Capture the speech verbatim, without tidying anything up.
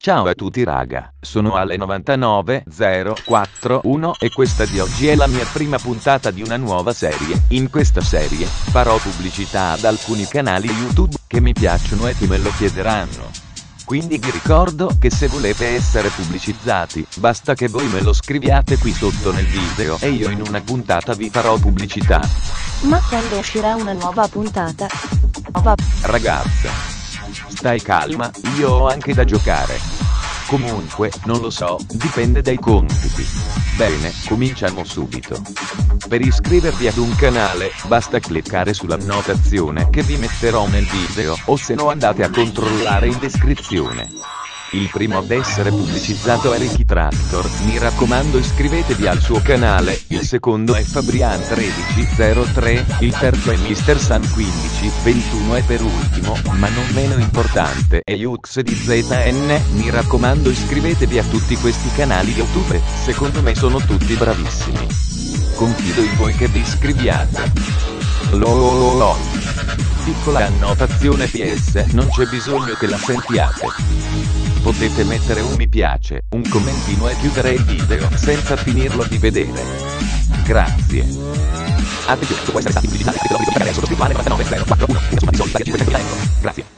Ciao a tutti raga, sono Ale novantanove zero quattro uno e questa di oggi è la mia prima puntata di una nuova serie. In questa serie farò pubblicità ad alcuni canali YouTube che mi piacciono e che me lo chiederanno. Quindi vi ricordo che se volete essere pubblicizzati, basta che voi me lo scriviate qui sotto nel video e io in una puntata vi farò pubblicità. Ma quando uscirà una nuova puntata? Nuova... Ragazza, stai calma, io ho anche da giocare. Comunque, non lo so, dipende dai compiti. Bene, cominciamo subito. Per iscrivervi ad un canale, basta cliccare sull'annotazione che vi metterò nel video, o se no andate a controllare in descrizione. Il primo ad essere pubblicizzato è Ricky Tractor, mi raccomando iscrivetevi al suo canale. Il secondo è Fabrian tredici zero tre, il terzo è mister Sun quindici ventuno e per ultimo, ma non meno importante, è Yux di Z N, mi raccomando iscrivetevi a tutti questi canali YouTube, secondo me sono tutti bravissimi. Confido in voi che vi iscriviate. Lolololol. Piccola annotazione P S, non c'è bisogno che la sentiate. Potete mettere un mi piace, un commentino e chiudere il video senza finirlo di vedere. Grazie. Attenzione, può essere stati pubblicitati perché l'ho video per adesso scritto Ale novantanove zero quattro uno, e la somma di soldi pari a cinquecentomila euro. Grazie.